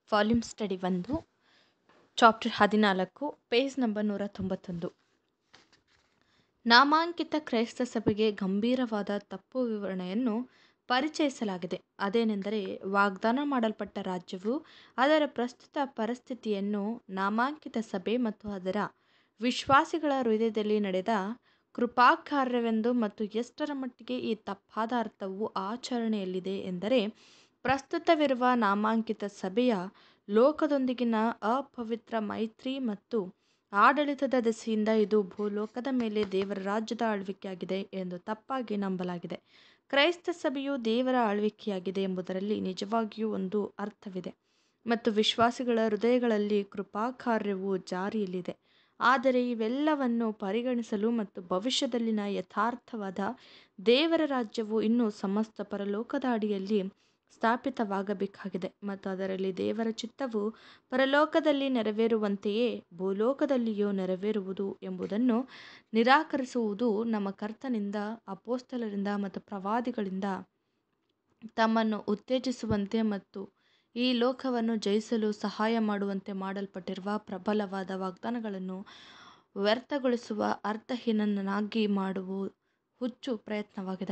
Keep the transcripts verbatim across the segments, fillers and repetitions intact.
Volume study ಒಂದು, chapter ಹದಿನಾಲ್ಕು, page number ನೂರ ತೊಂಬತ್ತೊಂದು. ನಾಮಾಂಕಿತ ಕ್ರೈಸ್ತ ಸಭೆಗೆ ಗಂಭೀರವಾದ ತಪ್ಪು ವಿವರಣೆಯನ್ನು ಪರಿಚಯಿಸಲಾಗಿದೆ. ಅದೇನೆಂದರೆ, ವಾಗ್ದಾನ ಮಾಡಲ್ಪಟ್ಟ ರಾಜ್ಯವು ಅದರ ಪ್ರಸ್ತುತ ಪರಿಸ್ಥಿತಿಯನ್ನು ನಾಮಾಂಕಿತ ಸಭೆ ಮತ್ತು ಅದರ ವಿಶ್ವಾಸಿಗಳ ಹೃದಯದಲ್ಲಿ ನಡೆದ ಕೃಪಾಕಾರ್ಯವೆಂದು ಮತ್ತು ಎಷ್ಟರ ಮಟ್ಟಿಗೆ ಈ ತಪ್ಪಾದ ಅರ್ಥವು ಆಚರಣೆಯಲ್ಲಿದೆ ಎಂದರೆ, ಪ್ರಸ್ತುತವಿರುವ ನಾಮಾಂಕಿತ ಸಭೆಯ ಲೋಕದೊಂದಿಗಿನ ಅಪವಿತ್ರ ಮೈತ್ರಿ ಮತ್ತು ಆಡಳಿತದ ದೆಸೆಯಿಂದ ಇದು ಭೂಲೋಕದ ಮೇಲೆ ದೇವರ ರಾಜ್ಯದ ಆಳ್ವಿಕೆಯಾಗಿದೆ ಎಂದು ತಪ್ಪಾಗಿ ನಂಬಲಾಗಿದೆ. ಕ್ರೈಸ್ತ ಸಭೆಯು ದೇವರ ಆಳ್ವಿಕೆಯಾಗಿದೆ ಎಂಬುದರಲ್ಲಿ ನಿಜವಾಗಿಯೂ ಒಂದು ಅರ್ಥವಿದೆ ಮತ್ತು ವಿಶ್ವಾಸಿಗಳ ಹೃದಯಗಳಲ್ಲಿ ಕೃಪಾಕಾರ್ಯವು ಜಾರಿಯಲ್ಲಿದೆ. ಆದರೆ ಇವೆಲ್ಲವನ್ನು ಪರಿಗಣಿಸಲು ಮತ್ತು ಭವಿಷ್ಯದಲ್ಲಿನ ಯಥಾರ್ಥವಾದ ದೇವರ ರಾಜ್ಯವು ಇನ್ನೂ ಸಮಸ್ತ ಪರಲೋಕದ ಅಡಿಯಲ್ಲಿ ಸ್ಥಾಪಿತವಾಗಬೇಕಾಗಿದೆ ಮತ್ತು ಅದರಲ್ಲಿ ದೇವರ ಚಿತ್ತವು ಪರಲೋಕದಲ್ಲಿ ನೆರವೇರುವಂತೆಯೇ ಭೂಲೋಕದಲ್ಲಿಯೂ ನೆರವೇರುವುದು ಎಂಬುದನ್ನು ನಿರಾಕರಿಸುವುದು ನಮ್ಮ ಕರ್ತನಿಂದ, ಅಪೊಸ್ತಲರಿಂದ ಮತ್ತು ಪ್ರವಾದಿಗಳಿಂದ ತಮ್ಮನ್ನು ಉತ್ತೇಜಿಸುವಂತೆ ಮತ್ತು ಈ ಲೋಕವನ್ನು ಜಯಿಸಲು ಸಹಾಯ ಮಾಡುವಂತೆ ಮಾಡಲ್ಪಟ್ಟಿರುವ ಪ್ರಬಲವಾದ ವಾಗ್ದಾನಗಳನ್ನು ವ್ಯರ್ಥಗೊಳಿಸುವ ಅರ್ಥಹೀನನನ್ನಾಗಿ ಮಾಡುವ ಹುಚ್ಚು ಪ್ರಯತ್ನವಾಗಿದೆ.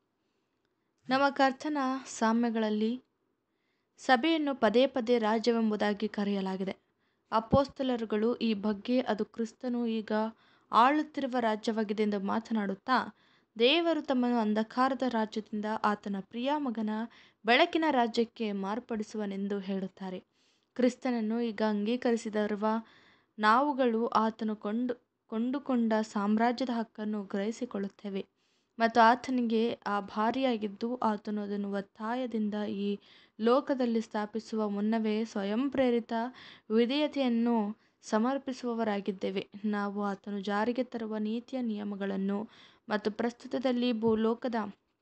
ನಮ್ಮ ಕರ್ತನ ಸಾಮ್ಯಗಳಲ್ಲಿ ಸಭೆಯನ್ನು ಪದೇ ಪದೇ ರಾಜ್ಯವೆಂಬುದಾಗಿ ಕರೆಯಲಾಗಿದೆ. ಅಪೊಸ್ತಲರುಗಳು ಈ ಬಗ್ಗೆ ಅದು ಕ್ರಿಸ್ತನು ಈಗ ಆಳುತ್ತಿರುವ ರಾಜ್ಯವಾಗಿದೆ ಎಂದು ಮಾತನಾಡುತ್ತಾ, ದೇವರು ತಮ್ಮನ್ನು ಅಂಧಕಾರದ ರಾಜ್ಯದಿಂದ ಆತನ ಪ್ರಿಯ ಮಗನ ಬೆಳಕಿನ ರಾಜ್ಯಕ್ಕೆ ಮಾರ್ಪಡಿಸುವನೆಂದು ಹೇಳುತ್ತಾರೆ. ಕ್ರಿಸ್ತನನ್ನು ಈಗ ಅಂಗೀಕರಿಸಿರುವ ನಾವುಗಳು ಆತನು ಕೊಂಡು ಕೊಂಡುಕೊಂಡ ಸಾಮ್ರಾಜ್ಯದ ಹಕ್ಕನ್ನು ಗ್ರಹಿಸಿಕೊಳ್ಳುತ್ತೇವೆ ಮತ್ತು ಆತನಿಗೆ ಆಭಾರಿಯಾಗಿದ್ದು, ಆತನು ಅದನ್ನು ಒತ್ತಾಯದಿಂದ ಈ ಲೋಕದಲ್ಲಿ ಸ್ಥಾಪಿಸುವ ಮುನ್ನವೇ ಸ್ವಯಂಪ್ರೇರಿತ ವಿಧೇಯತೆಯನ್ನು ಸಮರ್ಪಿಸುವವರಾಗಿದ್ದೇವೆ. ನಾವು ಆತನು ಜಾರಿಗೆ ತರುವ ನೀತಿಯ ನಿಯಮಗಳನ್ನು ಮತ್ತು ಪ್ರಸ್ತುತದಲ್ಲಿ ಭೂಲೋಕದ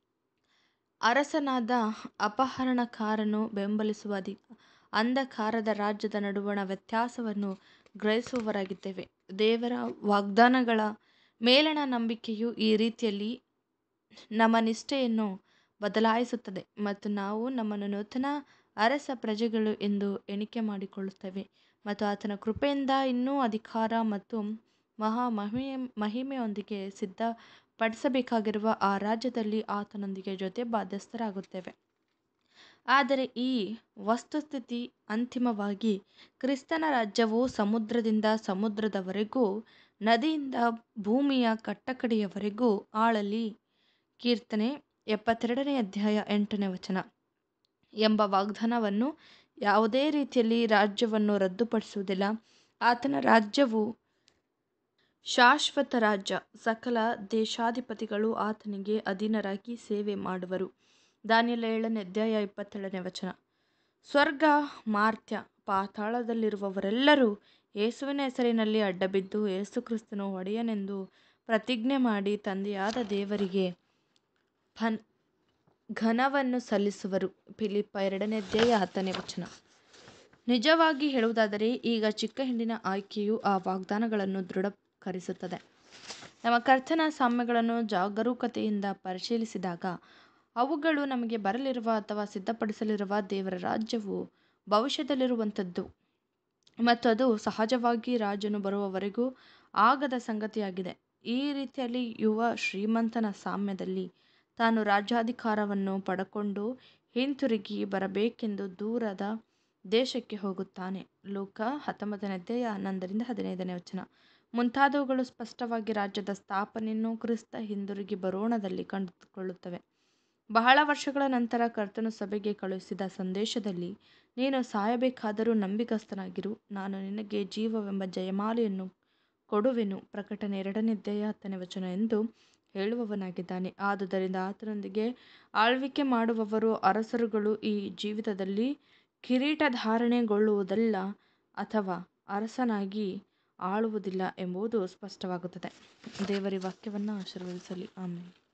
ಅರಸನಾದ ಅಪಹರಣಕಾರನು ಬೆಂಬಲಿಸುವ ಅಧಿ ಅಂಧಕಾರದ ರಾಜ್ಯದ ನಡುವಣ ವ್ಯತ್ಯಾಸವನ್ನು ಗ್ರಹಿಸುವವರಾಗಿದ್ದೇವೆ. ದೇವರ ವಾಗ್ದಾನಗಳ ಮೇಲಣ ನಂಬಿಕೆಯು ಈ ರೀತಿಯಲ್ಲಿ ನಮ್ಮ ನಿಷ್ಠೆಯನ್ನು ಬದಲಾಯಿಸುತ್ತದೆ ಮತ್ತು ನಾವು ನಮ್ಮನ್ನು ನೂತನ ಅರಸ ಪ್ರಜೆಗಳು ಎಂದು ಎಣಿಕೆ ಮಾಡಿಕೊಳ್ಳುತ್ತೇವೆ ಮತ್ತು ಆತನ ಕೃಪೆಯಿಂದ ಇನ್ನೂ ಅಧಿಕಾರ ಮತ್ತು ಮಹಾ ಮಹಿಮೆ ಮಹಿಮೆಯೊಂದಿಗೆ ಸಿದ್ಧಪಡಿಸಬೇಕಾಗಿರುವ ಆ ರಾಜ್ಯದಲ್ಲಿ ಆತನೊಂದಿಗೆ ಜೊತೆ ಬಾಧ್ಯಸ್ಥರಾಗುತ್ತೇವೆ. ಆದರೆ ಈ ವಸ್ತುಸ್ಥಿತಿ ಅಂತಿಮವಾಗಿ ಕ್ರಿಸ್ತನ ರಾಜ್ಯವು ಸಮುದ್ರದಿಂದ ಸಮುದ್ರದವರೆಗೂ, ನದಿಯಿಂದ ಭೂಮಿಯ ಕಟ್ಟಕಡೆಯವರೆಗೂ ಆಳಲಿ. ಕೀರ್ತನೆ ಎಪ್ಪತ್ತೆರಡನೇ ಅಧ್ಯಾಯ ಎಂಟನೇ ವಚನ ಎಂಬ ವಾಗ್ದಾನವನ್ನು ಯಾವುದೇ ರೀತಿಯಲ್ಲಿ ರಾಜ್ಯವನ್ನು ರದ್ದುಪಡಿಸುವುದಿಲ್ಲ. ಆತನ ರಾಜ್ಯವು ಶಾಶ್ವತ ರಾಜ್ಯ. ಸಕಲ ದೇಶಾಧಿಪತಿಗಳು ಆತನಿಗೆ ಅಧೀನರಾಗಿ ಸೇವೆ ಮಾಡುವರು. ದಾನಿಯೇಲ ಏಳನೇ ಅಧ್ಯಾಯ ಇಪ್ಪತ್ತೇಳನೇ ವಚನ. ಸ್ವರ್ಗ, ಮರ್ತ್ಯ, ಪಾತಾಳದಲ್ಲಿರುವವರೆಲ್ಲರೂ ಯೇಸುವಿನ ಹೆಸರಿನಲ್ಲಿ ಅಡ್ಡಬಿದ್ದು ಯೇಸು ಕ್ರಿಸ್ತನು ಒಡೆಯನೆಂದು ಪ್ರತಿಜ್ಞೆ ಮಾಡಿ ತಂದೆಯಾದ ದೇವರಿಗೆ ಫನ್ ಘನವನ್ನು ಸಲ್ಲಿಸುವರು. ಫಿಲಿಪ್ಪ ಎರಡನೇ ಅಧ್ಯಾಯ ಹತ್ತನೇ ವಚನ. ನಿಜವಾಗಿ ಹೇಳುವುದಾದರೆ, ಈಗ ಚಿಕ್ಕ ಹಿಂಡಿನ ಆಯ್ಕೆಯು ಆ ವಾಗ್ದಾನಗಳನ್ನು ದೃಢೀಕರಿಸುತ್ತದೆ. ನಮ್ಮ ಕರ್ತನ ಸಾಮ್ಯಗಳನ್ನು ಜಾಗರೂಕತೆಯಿಂದ ಪರಿಶೀಲಿಸಿದಾಗ ಅವುಗಳು ನಮಗೆ ಬರಲಿರುವ ಅಥವಾ ಸಿದ್ಧಪಡಿಸಲಿರುವ ದೇವರ ರಾಜ್ಯವು ಭವಿಷ್ಯದಲ್ಲಿರುವಂಥದ್ದು ಮತ್ತು ಅದು ಸಹಜವಾಗಿ ರಾಜನು ಬರುವವರೆಗೂ ಆಗದ ಸಂಗತಿಯಾಗಿದೆ. ಈ ರೀತಿಯಲ್ಲಿ ಯುವ ಶ್ರೀಮಂತನ ಸಾಮ್ಯದಲ್ಲಿ ತಾನು ರಾಜ್ಯಾಧಿಕಾರವನ್ನು ಪಡಕೊಂಡು ಹಿಂತಿರುಗಿ ಬರಬೇಕೆಂದು ದೂರದ ದೇಶಕ್ಕೆ ಹೋಗುತ್ತಾನೆ. ಲೂಕ ಹತ್ತೊಂಬತ್ತನೇ ಅಧ್ಯಾಯ ಹನ್ನೊಂದರಿಂದ ಹದಿನೈದನೇ ವಚನ ಮುಂತಾದವುಗಳು ಸ್ಪಷ್ಟವಾಗಿ ರಾಜ್ಯದ ಸ್ಥಾಪನೆಯನ್ನು ಕ್ರಿಸ್ತ ಹಿಂದಿರುಗಿ ಬರೋಣದಲ್ಲಿ ಕಂಡುಕೊಳ್ಳುತ್ತವೆ. ಬಹಳ ವರ್ಷಗಳ ನಂತರ ಕರ್ತನು ಸಭೆಗೆ ಕಳುಹಿಸಿದ ಸಂದೇಶದಲ್ಲಿ, ನೀನು ಸಾಯಬೇಕಾದರೂ ನಂಬಿಗಸ್ತನಾಗಿರು, ನಾನು ನಿನಗೆ ಜೀವವೆಂಬ ಜಯಮಾಲೆಯನ್ನು ಕೊಡುವೆನು, ಪ್ರಕಟಣೆ ಎರಡನೇ ಅಧ್ಯಾಯ ಹತ್ತನೇ ವಚನ ಎಂದು ಹೇಳುವವನಾಗಿದ್ದಾನೆ. ಆದುದರಿಂದ ಆತನೊಂದಿಗೆ ಆಳ್ವಿಕೆ ಮಾಡುವವರು ಅರಸರುಗಳು ಈ ಜೀವಿತದಲ್ಲಿ ಕಿರೀಟಧಾರಣೆಗೊಳ್ಳುವುದಿಲ್ಲ ಅಥವಾ ಅರಸನಾಗಿ ಆಳುವುದಿಲ್ಲ ಎಂಬುದು ಸ್ಪಷ್ಟವಾಗುತ್ತದೆ. ದೇವರ ವಾಕ್ಯವನ್ನು ಆಶೀರ್ವದಿಸಲಿ. ಆಮೆನ್.